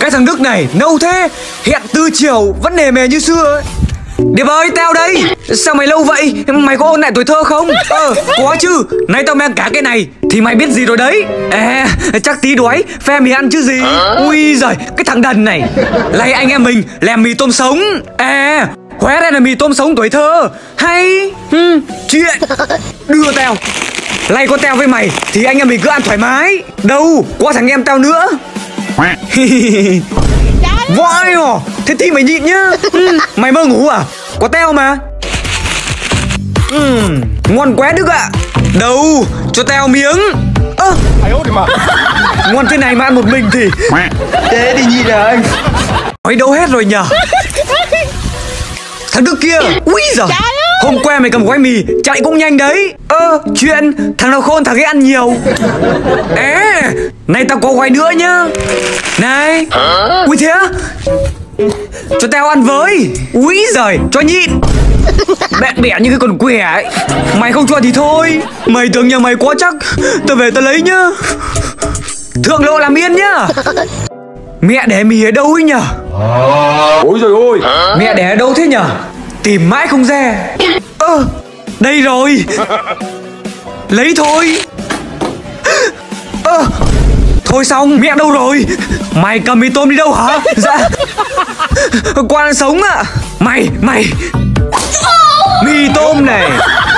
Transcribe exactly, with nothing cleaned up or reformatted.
Cái thằng Đức này nâu thế, hẹn từ chiều vẫn nề mề như xưa ấy. Điệp ơi, tao đây. Sao mày lâu vậy? Mày có ôn lại tuổi thơ không? Ờ, có chứ. Nãy tao mang cả cái này thì mày biết gì rồi đấy. À, chắc tí đói phe mì ăn chứ gì. Ui giời, cái thằng đần này lay anh em mình làm mì tôm sống. À, hóa ra là mì tôm sống tuổi thơ. Hay. Hmm, chuyện. Đưa tao lay con teo với mày thì anh em mình cứ ăn thoải mái. Đâu, có thằng em tao nữa. Vãi à, thế thì mày nhịn nhá. Ừ, mày mơ ngủ à? Có teo mà. Ừ, ngon quá Đức ạ. À. Đâu, cho teo miếng. Ơ, à, ngon thế này mà ăn một mình thì thế thì nhịn à anh. Nói đâu hết rồi nhở? Thằng Đức kia, ui giời, hôm qua mày cầm gói mì chạy cũng nhanh đấy. Ơ, chuyện thằng nào khôn thằng ấy ăn nhiều. Ê, này tao có gói nữa nhá. Này, ui thế á? Cho tao ăn với. Úi giời, cho nhịn. Bẹ bẹ như cái con què ấy. Mày không cho thì thôi. Mày tưởng nhà mày quá chắc. Tao về tao lấy nhá. Thượng lộ làm yên nhá. Mẹ để mì ở đâu ấy nhở? Ôi giời ơi, mẹ để ở đâu thế nhở? Tìm mãi không ra. Ơ, à, đây rồi. Lấy thôi. Ơ, à, thôi xong, mẹ đâu rồi? Mày cầm mì tôm đi đâu hả? Dạ, quan sống ạ. À. Mày, mày mì tôm này